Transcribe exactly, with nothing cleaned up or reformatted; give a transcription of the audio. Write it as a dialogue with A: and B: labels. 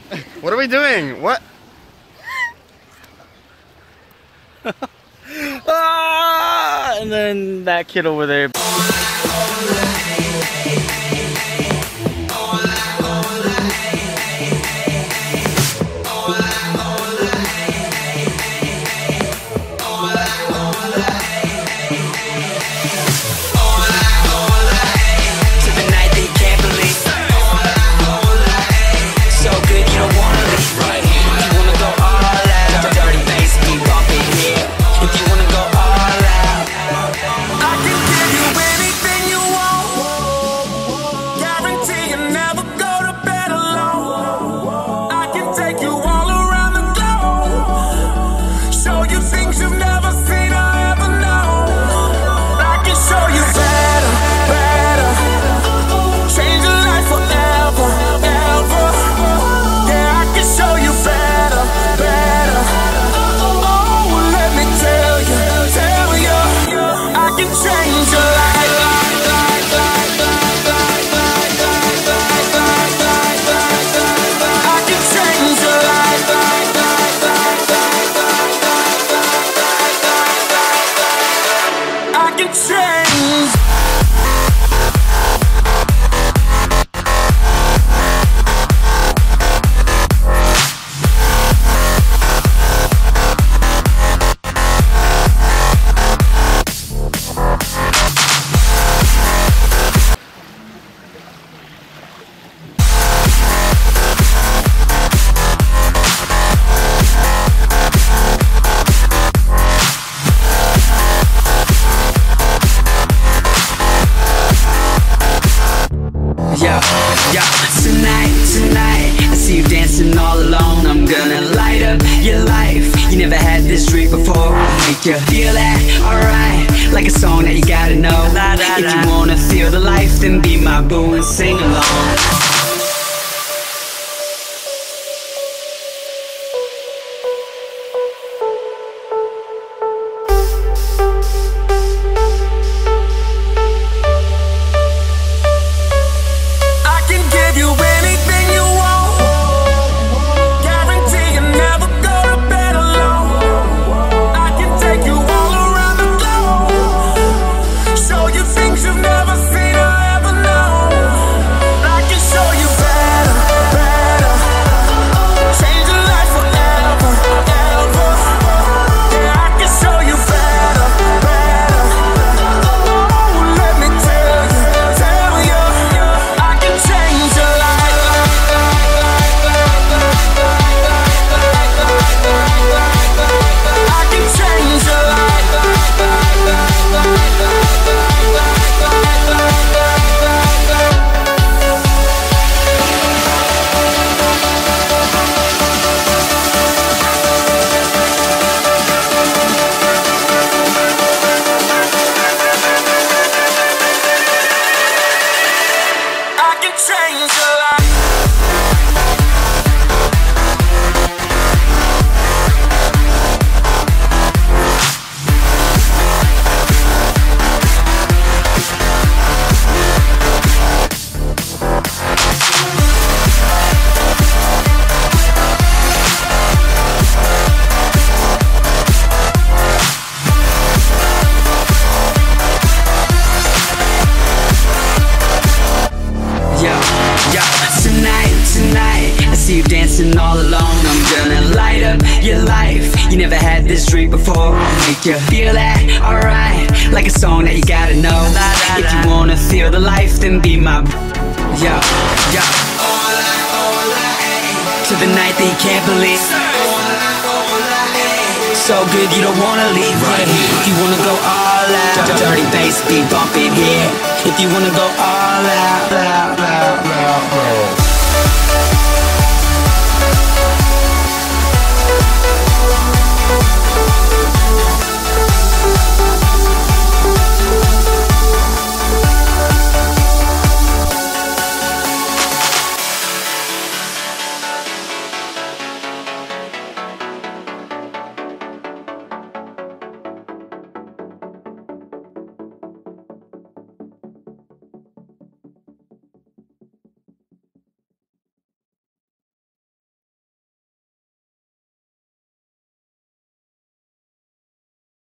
A: What are we doing? What?
B: Ah! And then that kid over there.
C: Yeah, yeah, tonight, tonight I see you dancing all alone. I'm gonna light up your life. You never had this drink before. I'll make you feel that, alright, like a song that you gotta know. If you wanna feel the life, then be my boo and sing along. All alone, I'm gonna light up your life. You never had this drink before. I'll make you feel that, alright, like a song that you gotta know. If you wanna feel the life, then be my yo, yo. To the night that you can't believe. So good you don't wanna leave. Right here. If you wanna go all out, dirty bass be bumping here. If you wanna go all out, out, out.